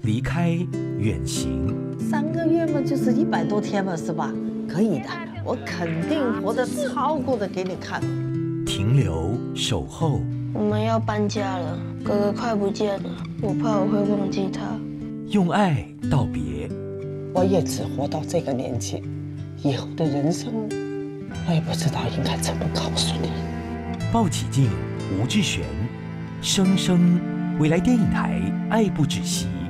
离开，远行。 3个月嘛，就是100多天嘛，是吧？可以的，我肯定活得超过的给你看。 停留，守候。 我们要搬家了，哥哥快不见了，我怕我会忘记他。 用爱道别。 我也只活到这个年纪，以后的人生，我也不知道应该怎么告诉你。 鲍启静、吴志璇，生生未来电影台爱不止息。